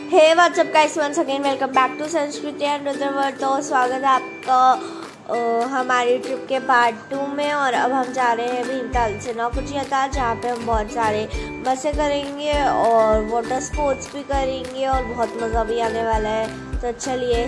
Hey whatsapp guys, once again welcome back to Sanskriti and Rudra. तो स्वागत है आपका हमारी ट्रिप के पार्ट 2 में। और अब हम जा रहे हैं भीमताल से नौकुचियाताल, जहाँ पे हम बहुत सारे मज़े करेंगे और वाटर स्पोर्ट्स भी करेंगे और बहुत मज़ा भी आने वाला है। तो चलिए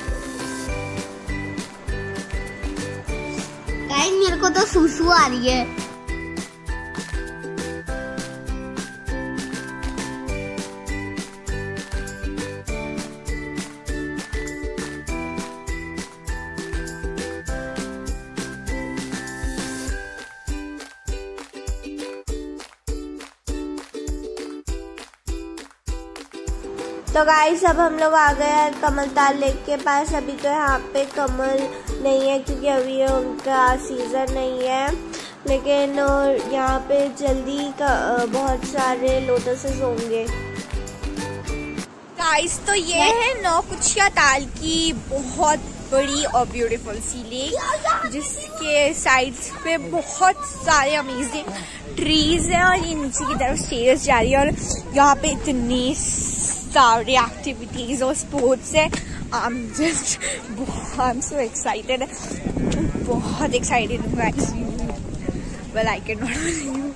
गाइस, मेरे को तो सुसु आ रही है। तो गाइस, अब हम लोग आ गए हैं कमलताल लेक के पास। अभी तो यहाँ पे कमल नहीं है क्योंकि अभी उनका सीज़न नहीं है, लेकिन यहाँ पे जल्दी बहुत सारे लोटसेस होंगे। गाइस, तो ये है नौकुचियाताल की बहुत बड़ी और ब्यूटीफुल सी लेक, जिसके साइड्स पे बहुत सारे अमेजिंग ट्रीज हैं और ये नीचे की तरफ स्टेयर्स जा रही है। और यहाँ पे इतनी सारी एक्टिविटीज और स्पोर्ट्स है। I'm so excited, बहुत एक्साइटेड हूँ guys. Well, I cannot believe you.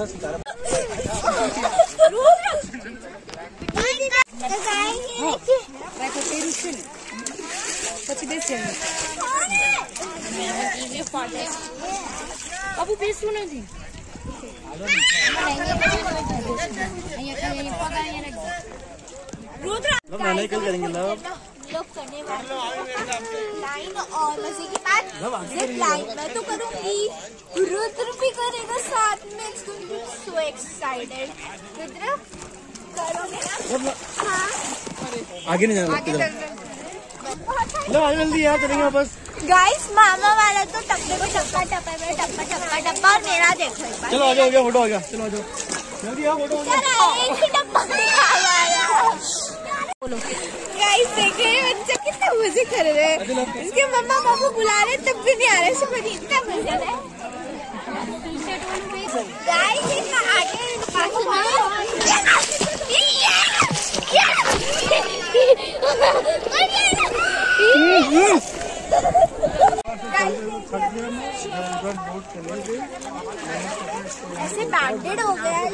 Abu besu nanti. Rudra मैंने कल करेंगे लोग करने वाले लाइन और मजे की बात जिप लाइन मैं तो करूंगी, रुद्र भी करेगा साथ में। So excited. रुद्र करोगे ना? हाँ, आगे नहीं जाना, आगे जल्दी यार चलेंगे वापस। गाइस, मामा वाला तो टप्पे को टप्पा टप्पा में टप्पा टप्पा टप्पा, और मेरा देखो एक बार। चलो आ जाओ, फोटो आ गया। चलो आ जाओ जल्दी, आओ फोटो आ गया। एक ही टप्पा दिखा रहा। गाइस, देख रहे हैं बच्चे कितना मजे कर रहे हैं। इसके मम्मा पापा बुला रहे तब भी नहीं आ रहे। सब इतना मजा है। गाइस, एक आगे ऐसे बैंडेड हो गया है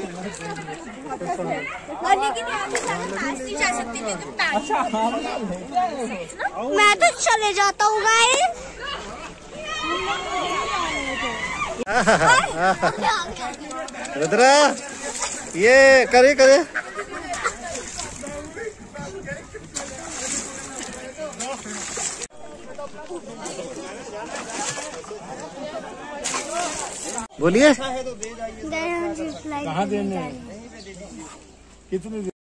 और लेकिन यहाँ पे ज्यादा पास नहीं जा सकते क्योंकि मैं तो चले जाता हूँ गाइस। रुद्रा ये करे करे बोलिए। कहाँ देने कितने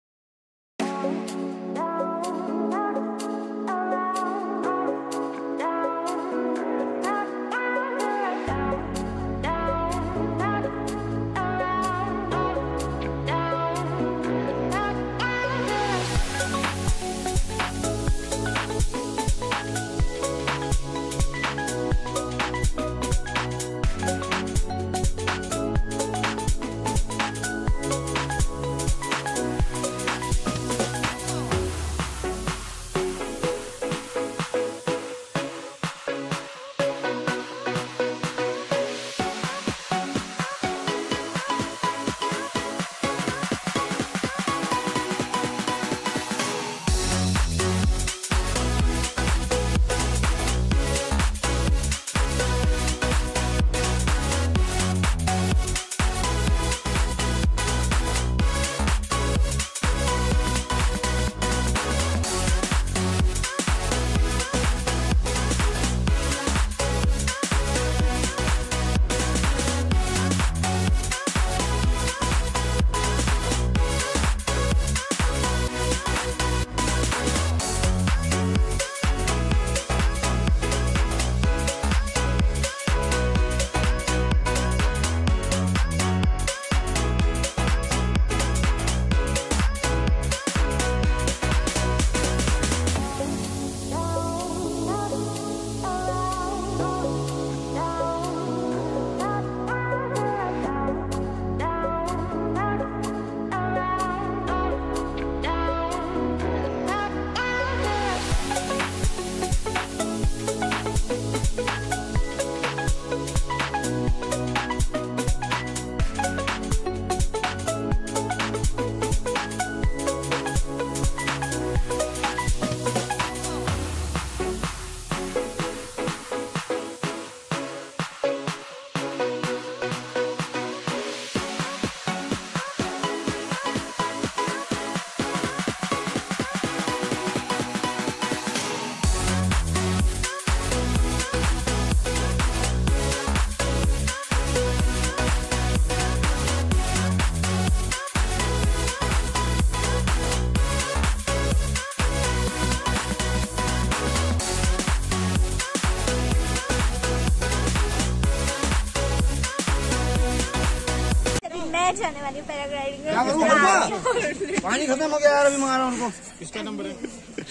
मैं जाने वाली पैराग्लाइडिंग में। पानी खत्म हो गया यार, अभी मारा उनको। किसका नंबर है?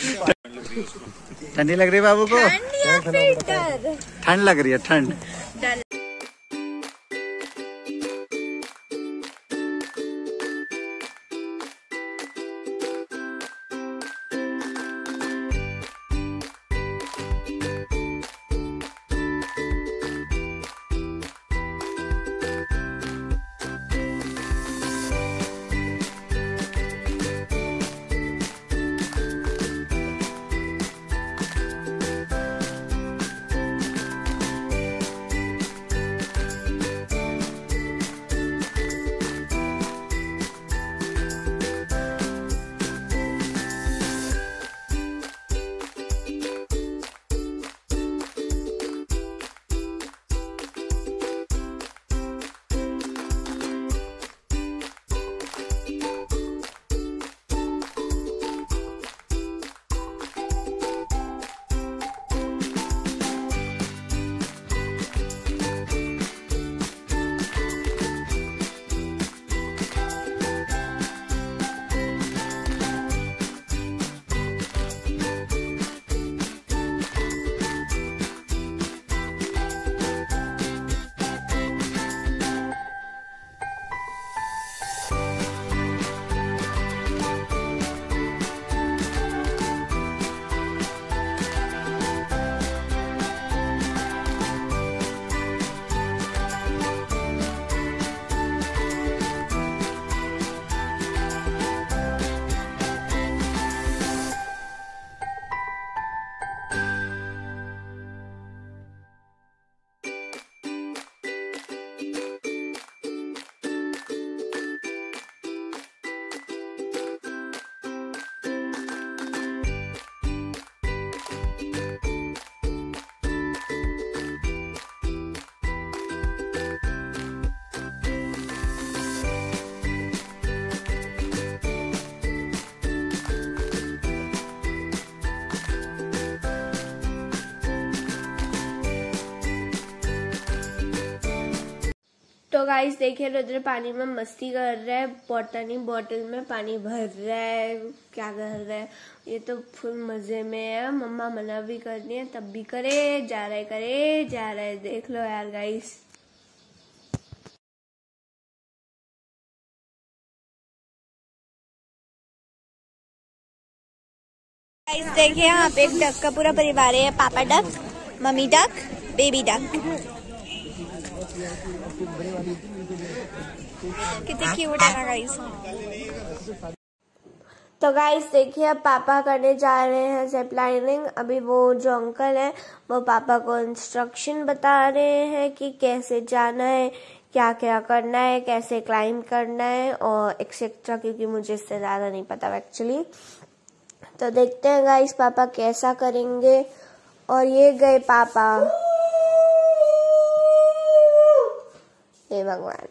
ठंडी लग रही है बाबू को? ठंड या फिर डर? ठंड लग रही है, ठंड। डर। तो गाइस देखिए रुद्र पानी में मस्ती कर रहा है, बॉटनी बॉटल में पानी भर रहा है, क्या कर रहा है, ये तो फुल मजे में है। मम्मा मना भी करनी है तब भी करे जा रहा है, देख लो यार गाइस। गाइस देखिए यहाँ पे एक डक का पूरा परिवार है, पापा डक, मम्मी डक, बेबी डक। कितने क्यूट है ना गाइस। तो गाइस देखिए अब पापा करने जा रहे हैं ज़िप लाइनिंग। अभी वो जो अंकल है वो पापा को इंस्ट्रक्शन बता रहे हैं कि कैसे जाना है, क्या क्या करना है, कैसे क्लाइंब करना है और एक्सेट्रा, क्योंकि मुझे इससे ज़्यादा नहीं पता एक्चुअली। तो देखते हैं गाइस पापा कैसा करेंगे। और ये गए पापा, हे भगवान।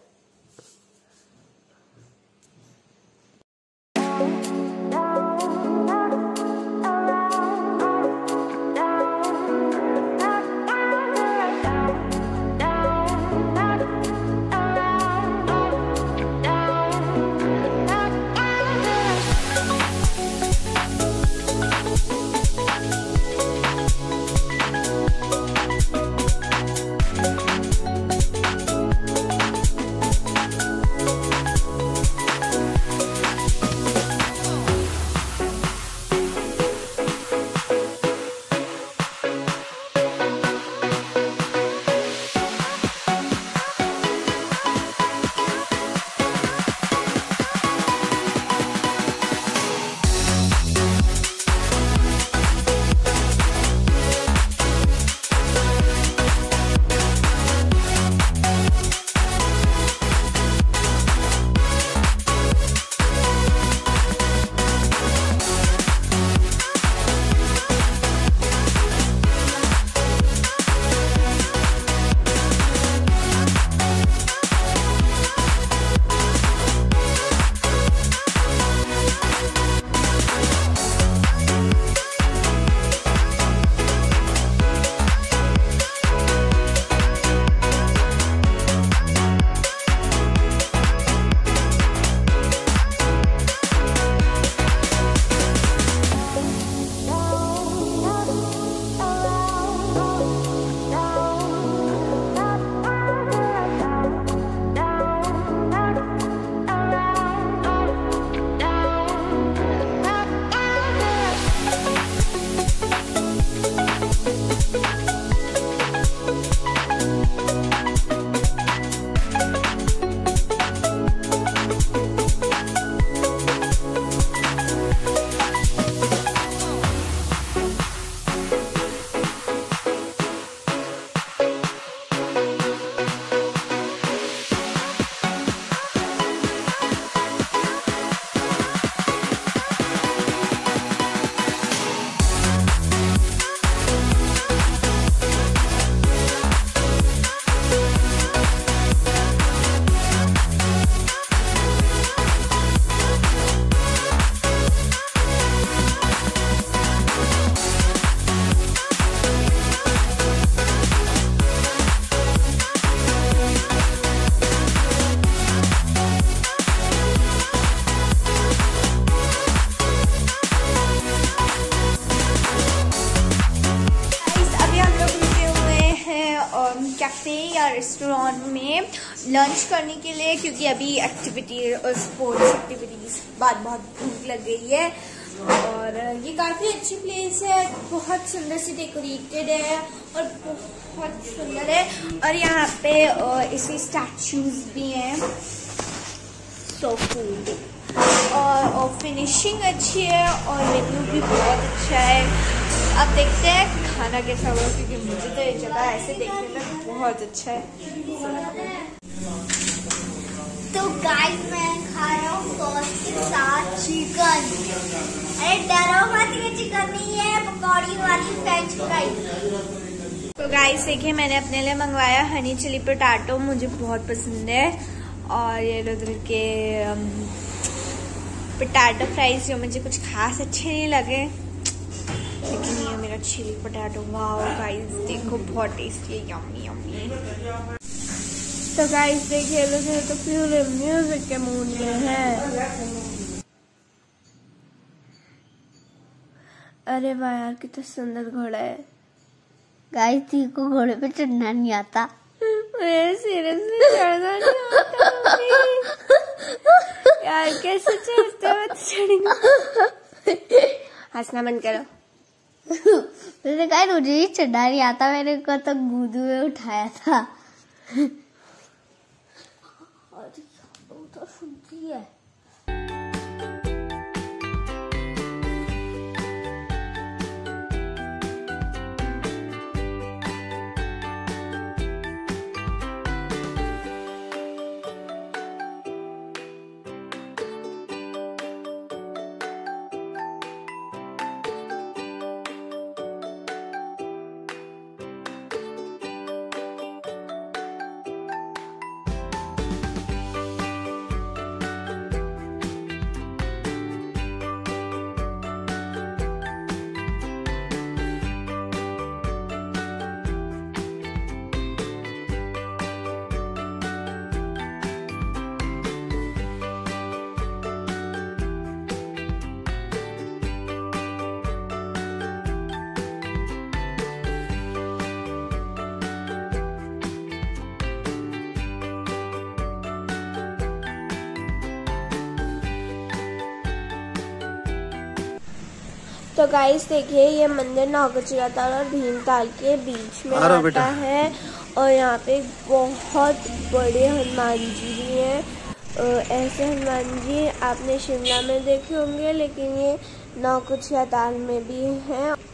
कैफ़े या रेस्टोरेंट में लंच करने के लिए, क्योंकि अभी एक्टिविटी स्पोर्ट्स एक्टिविटीज़ बाद बहुत भूख लग गई है। और ये काफ़ी अच्छी प्लेस है, बहुत सुंदर से डेकोरेटेड है और बहुत सुंदर है। और यहाँ पे इसी स्टैचूज भी हैं, सो कूल। और फिनिशिंग अच्छी है और मेन्यू भी बहुत अच्छा है। अब देखते हैं खाना कैसा होगा, क्योंकि मुझे तो ये जगह ऐसे देखने में बहुत अच्छा है। तो गाइस मैं खा रहा हूँ सॉस के साथ चिकन। अरे डरो मत, ये चिकन नहीं है, पकौड़ी वाली फ्रेंच फ्राई। तो गाइस देखिए, मैंने अपने लिए मंगवाया हनी चिली पोटैटो, मुझे बहुत पसंद है। और ये रुद्र के पोटैटो फ्राइज जो मुझे कुछ खास अच्छे नहीं लगे, लेकिन ये मेरा चिली पोटैटो, वाओ गाइस देखो बहुत टेस्टी है, यम्मी यम्मी। तो गाइस देखिए, रुद्र तो पूरे म्यूजिक के मूड में है। अरे वाह यार, कितना सुंदर घोड़ा है। गाइस तेरे को घोड़े पे चढ़ना नहीं आता? सीरियसली चढ़ना नहीं आता यार, कैसे चढ़ते हो? चढ़ेंगे। हंसना बंद करो। मैंने कहा मुझे ही चढ़ना नहीं आता, मैंने को तो गोद में उठाया था। तो सुनती है। तो गाइस देखिए, ये मंदिर नाकुचियाताल और भीमताल के बीच में आता है और यहाँ पे बहुत बड़े हनुमान जी भी हैं। ऐसे हनुमान जी आपने शिमला में देखे होंगे, लेकिन ये नाकुचियाताल में भी हैं।